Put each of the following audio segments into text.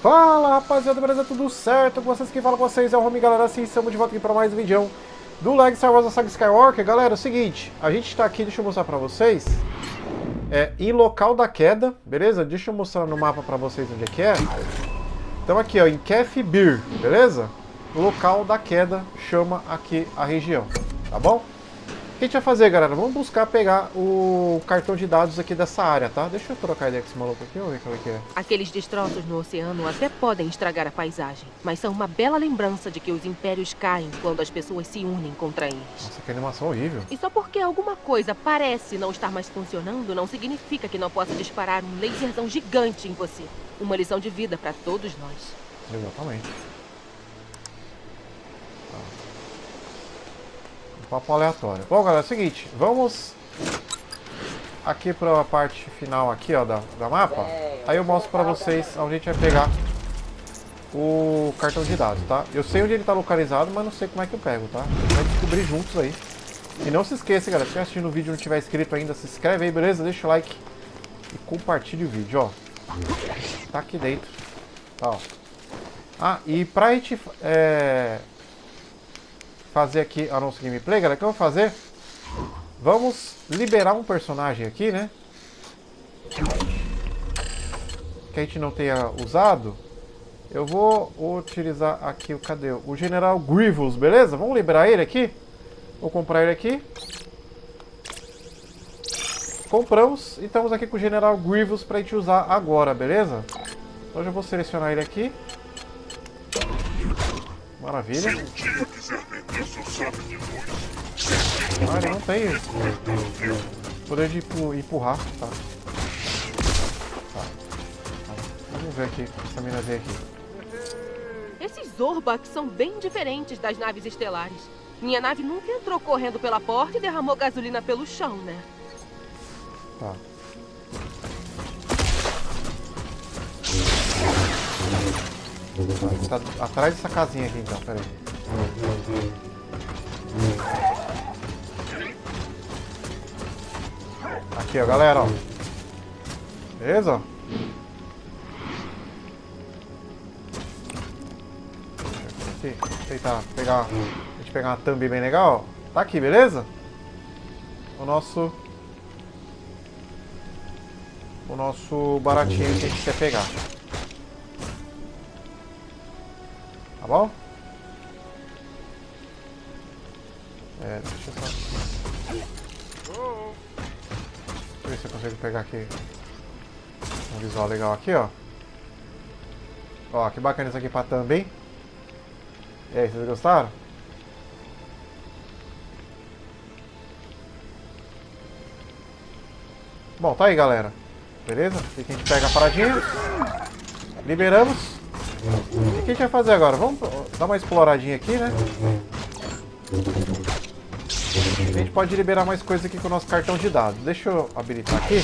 Fala rapaziada, beleza? Tudo certo? Com vocês, quem fala com vocês é o Romy, galera. Assim, estamos de volta aqui para mais um vídeo do Lego Star Wars: A Saga Skywalker. Galera, é o seguinte, a gente está aqui, deixa eu mostrar para vocês, em local da queda, beleza? Deixa eu mostrar no mapa para vocês onde é que é. Então aqui, ó, em Kef Bir, beleza? O local da queda chama aqui a região, tá bom? O que a gente vai fazer, galera? Vamos buscar pegar o cartão de dados aqui dessa área, tá? Deixa eu trocar ideia com esse maluco aqui, vamos ver como é que é. Aqueles destroços no oceano até podem estragar a paisagem, mas são uma bela lembrança de que os impérios caem quando as pessoas se unem contra eles. Nossa, que animação horrível. E só porque alguma coisa parece não estar mais funcionando, não significa que não possa disparar um laserzão gigante em você. Uma lição de vida para todos nós. Exatamente. Papo aleatório. Bom, galera, é o seguinte, vamos aqui para a parte final aqui, ó, da mapa. Aí eu mostro para vocês onde a gente vai pegar o cartão de dados, tá? Eu sei onde ele está localizado, mas não sei como é que eu pego, tá? A gente vai descobrir juntos aí. E não se esqueça, galera, se estiver assistindo o vídeo e não tiver inscrito ainda, se inscreve aí, beleza? Deixa o like e compartilhe o vídeo, ó. Tá aqui dentro, tá, ó. Ah, e pra gente fazer aqui a nossa gameplay, galera, o que eu vou fazer? Vamos liberar um personagem aqui, né? Que a gente não tenha usado. Eu vou utilizar aqui o... Cadê? O General Grievous, beleza? Vamos liberar ele aqui. Vou comprar ele aqui. Compramos. E estamos aqui com o General Grievous pra gente usar agora, beleza? Então já vou selecionar ele aqui. Maravilha. Ah, ele não tem poder de empurrar. Tá. Vamos ver aqui essa minazinha aqui. Esses Zorbax são bem diferentes das naves estelares. Minha nave nunca entrou correndo pela porta e derramou gasolina pelo chão, né? Tá. Tá atrás dessa casinha aqui então, peraí. Aqui, ó, galera, ó. Beleza? Aqui, tentar pegar, a gente pegar uma thumb bem legal, ó. Tá aqui, beleza? O nosso baratinho que a gente quer pegar. Tá bom? Deixa eu só... Deixa eu ver se eu consigo pegar aqui um visual legal aqui, ó. Ó, que bacana isso aqui pra também. E aí, vocês gostaram? Bom, tá aí, galera. Beleza? Aqui a gente pega a paradinha. Liberamos. E o que a gente vai fazer agora? Vamos dar uma exploradinha aqui, né? A gente pode liberar mais coisas aqui com o nosso cartão de dados. Deixa eu habilitar aqui.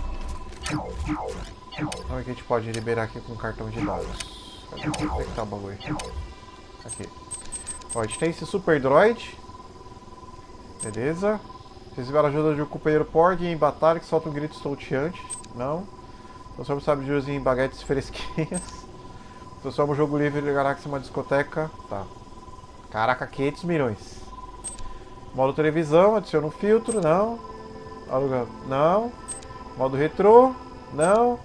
Vamos ver o que a gente pode liberar aqui com o cartão de dados. Cadê? Onde é que tá o bagulho? Aqui. Ó, a gente tem esse Super Droid. Beleza. Receberam a ajuda de um companheiro Porg em batalha que solta um grito estonteante. Não. Transforma o sabre de luz em baguetes fresquinhas. Transforma o jogo livre de galáxia em uma discoteca. Tá. Caraca, 500 milhões. Modo televisão, adiciona um filtro. Não. Aluga. Não. Modo retrô. Não.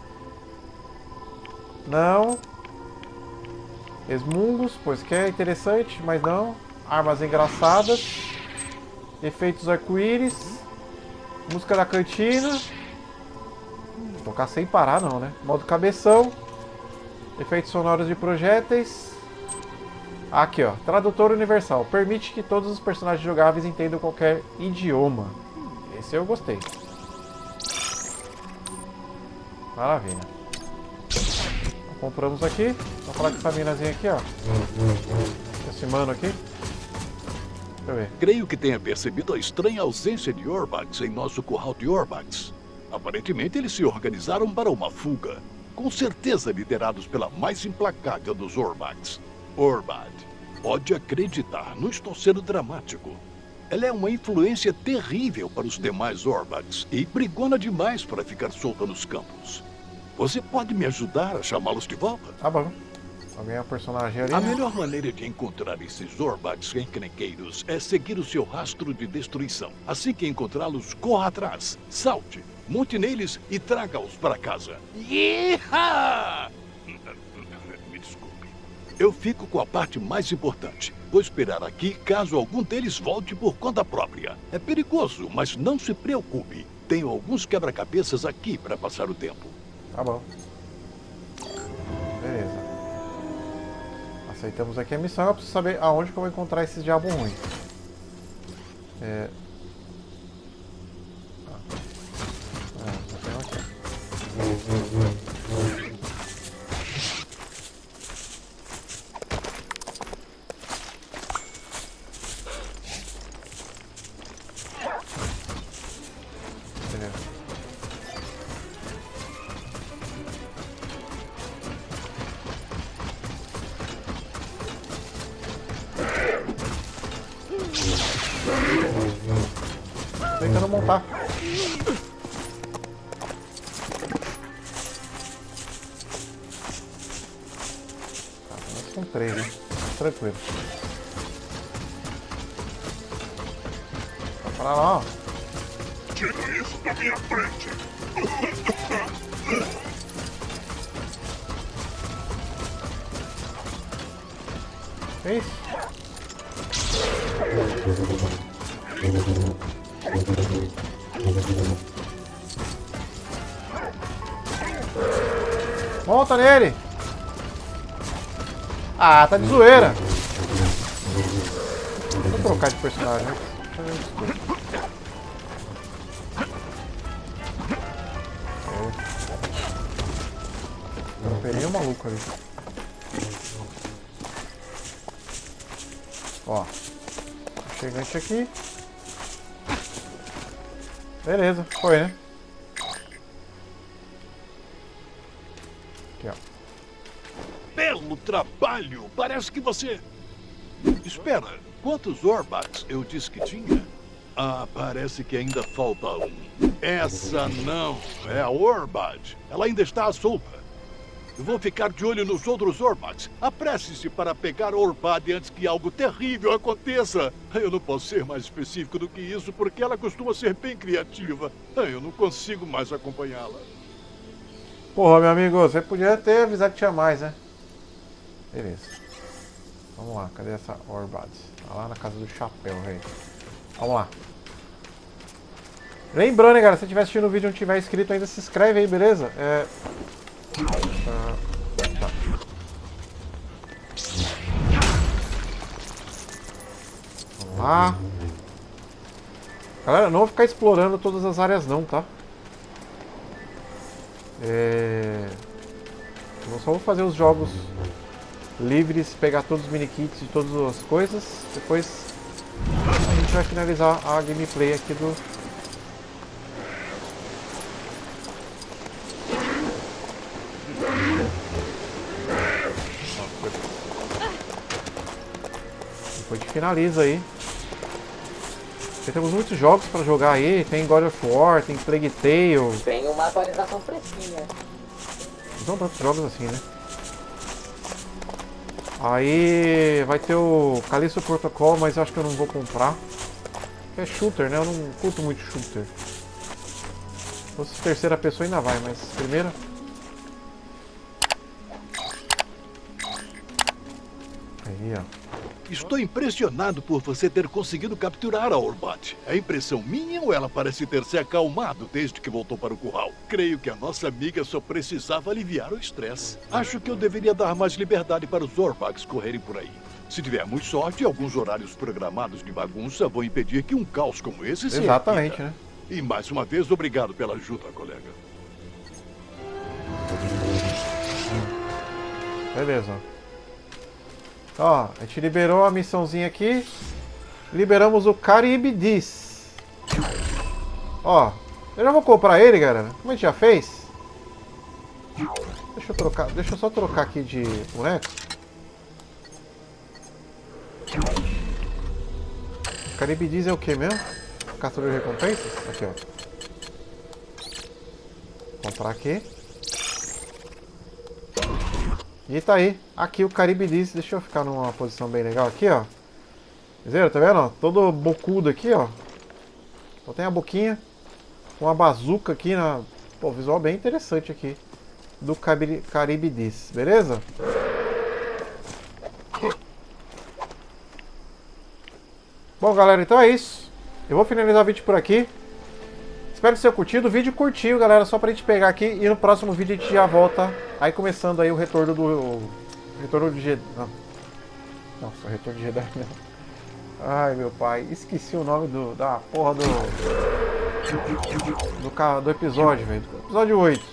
Não. Esmungos, pois que é interessante, mas não. Armas engraçadas. Efeitos arco-íris. Música da cantina. Tocar sem parar não, né? Modo cabeção. Efeitos sonoros de projéteis. Aqui, ó. Tradutor universal. Permite que todos os personagens jogáveis entendam qualquer idioma. Esse eu gostei. Maravilha. Então, compramos aqui. Vamos falar com essa minazinha aqui, ó. Esse mano aqui. Deixa eu ver. Creio que tenha percebido a estranha ausência de Orbax em nosso curral de Orbax. Aparentemente eles se organizaram para uma fuga. Com certeza liderados pela mais implacável dos Orbax, Orbad. Pode acreditar, não estou sendo dramático. Ela é uma influência terrível para os demais Orbax e brigona demais para ficar solta nos campos. Você pode me ajudar a chamá-los de volta? Tá bom. Alguém é um personagem ali, A né? melhor maneira de encontrar esses Zorbax encrenqueiros é seguir o seu rastro de destruição. Assim que encontrá-los, corra atrás, salte, monte neles e traga-os para casa. Yeeha! Me desculpe. Eu fico com a parte mais importante. Vou esperar aqui caso algum deles volte por conta própria. É perigoso, mas não se preocupe. Tenho alguns quebra-cabeças aqui para passar o tempo. Tá bom. Beleza. Aceitamos aqui a missão. Eu preciso saber aonde que eu vou encontrar esses diabo ruim. Já tem um aqui. Beleza. Tentando montar. Tá, começa com 3, né? Tranquilo. Vai parar lá, ó. Tira isso da minha frente! Que isso? Monta nele! Ah, tá de zoeira! Vou trocar de personagem, né? Deixa eu ver isso. Não peguei o maluco ali. Ó. Chegante aqui. Beleza, foi, né? Aqui, ó. Belo trabalho! Parece que você... Espera, quantos Zorbax eu disse que tinha? Ah, parece que ainda falta um. Essa não, é a Orbad. Ela ainda está solta. Eu vou ficar de olho nos outros Zorbax. Apresse-se para pegar a Orbad antes que algo terrível aconteça. Eu não posso ser mais específico do que isso, porque ela costuma ser bem criativa. Eu não consigo mais acompanhá-la. Porra, meu amigo, você podia ter avisado que tinha mais, né? Beleza. Vamos lá, cadê essa Orbad? Tá lá na casa do chapéu, velho. Vamos lá. Lembrando, hein, galera, se você estiver assistindo o vídeo e não tiver inscrito ainda, se inscreve aí, beleza? Tá. Vamos lá. Galera, não vou ficar explorando todas as áreas não, tá? Eu só vou fazer os jogos livres, pegar todos os minikits de todas as coisas. Depois a gente vai finalizar a gameplay aqui do... Depois a gente finaliza aí. Porque temos muitos jogos para jogar aí. Tem God of War, tem Plague Tale. Tem uma atualização fresquinha. Não são tantos jogos assim, né? Aí vai ter o Callisto Protocol, mas eu acho que eu não vou comprar. É shooter, né? Eu não curto muito shooter. Se fosse terceira pessoa ainda vai, mas primeira... Aí, ó. Estou impressionado por você ter conseguido capturar a Orbad. É impressão minha ou ela parece ter se acalmado desde que voltou para o curral? Creio que a nossa amiga só precisava aliviar o estresse. Acho que eu deveria dar mais liberdade para os Zorbax correrem por aí. Se tivermos sorte, alguns horários programados de bagunça vão impedir que um caos como esse se Exatamente, repita. né? E mais uma vez, obrigado pela ajuda, colega. Beleza. Ó, a gente liberou a missãozinha aqui. Liberamos o Caribdis. Ó, eu já vou comprar ele, galera. Como a gente já fez. Deixa eu só trocar aqui de boneco. Caribdis é o que mesmo? Caçador de recompensas? Aqui, ó. Comprar aqui. E tá aí. Aqui o Caribdis. Deixa eu ficar numa posição bem legal aqui, ó. Tá vendo? Todo bocudo aqui, ó. Só tem a boquinha. Uma bazuca aqui na... Pô, visual bem interessante aqui. Do Caribdis, beleza? Bom, galera, então é isso. Eu vou finalizar o vídeo por aqui. Espero que vocês tenham curtido. O vídeo curtinho, galera, só pra gente pegar aqui. E no próximo vídeo a gente já volta. Aí começando aí o retorno do... Retorno de Jedi... Nossa, retorno de Jedi não. Ai, meu pai. Esqueci o nome da porra do episódio, velho. Do episódio 8.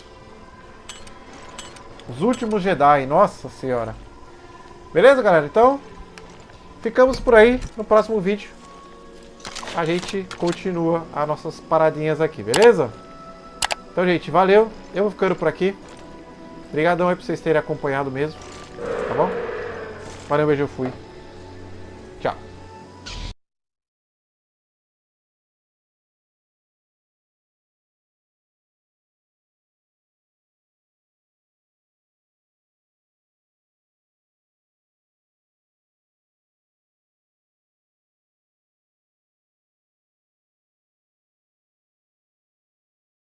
Os últimos Jedi. Nossa senhora. Beleza, galera? Então, ficamos por aí. No próximo vídeo a gente continua as nossas paradinhas aqui, beleza? Então, gente, valeu. Eu vou ficando por aqui. Obrigadão aí por vocês terem acompanhado mesmo. Tá bom? Valeu, beijo, eu fui.